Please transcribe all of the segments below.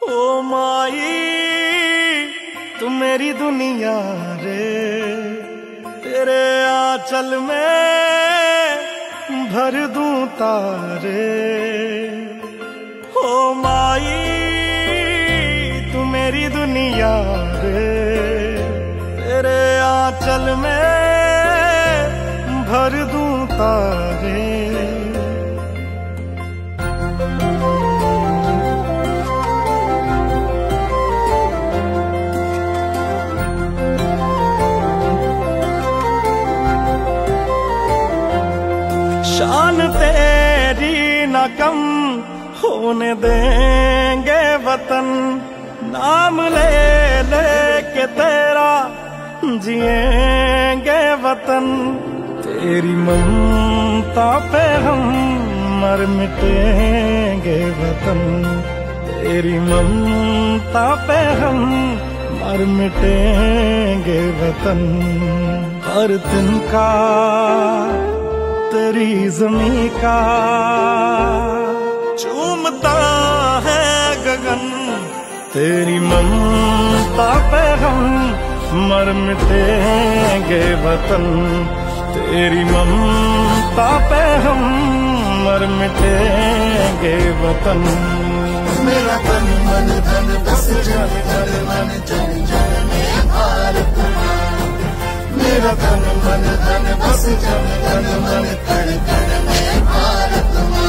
ओ माई तू मेरी दुनिया रे, तेरे आंचल में भर दूं तारे। ओ माई तू मेरी दुनिया रे, तेरे आंचल में भर दूं तारे। शान तेरी न कम होने देंगे वतन, नाम ले ले के तेरा जिएंगे वतन। तेरी ममता पे हम मर मिटेंगे वतन, तेरी ममता पे हम मर मिटेंगे वतन। हर तिनका तेरी ज़मीं का चूमता है गगन, तेरी ममता पे हम मर मिटेंगे वतन, तेरी ममता पे हम मर मिटेंगे वतन। मेरा तन मन धन बस जन जन मन जन जन में भारत माँ। मेरा तन मन धन बस जन जन मन कण कण में भारत माँ।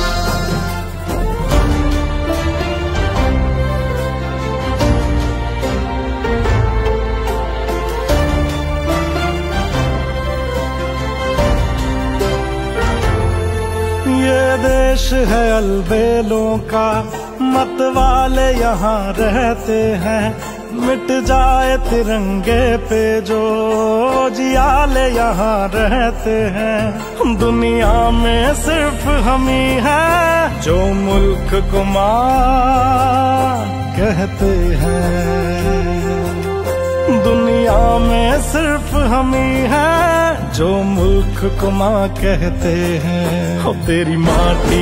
ये देश है अलबेलों का, मत वाले यहाँ रहते हैं। मिट जाए तिरंगे पे जो जियाले यहाँ रहते हैं। दुनिया में सिर्फ हम ही हैं जो मुल्क को माँ कहते हैं। दुनिया में सिर्फ हम ही हैं जो मुल्क को माँ कहते हैं। हो तेरी माटी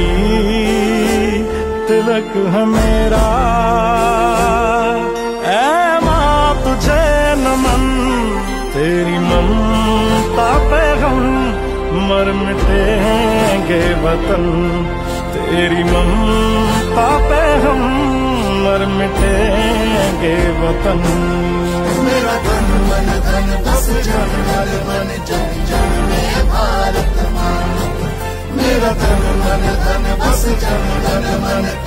तिलक है मेरा, ऐ माँ तुझे नमन। तेरी ममता पे हम मर मिटेंगे वतन, तेरी ममता पे हम मर मिटेंगे वतन। मेरा तन मन धन बस जन मन मन जन जन में भारत माँ। मेरा तन मन धन बस जन मन मन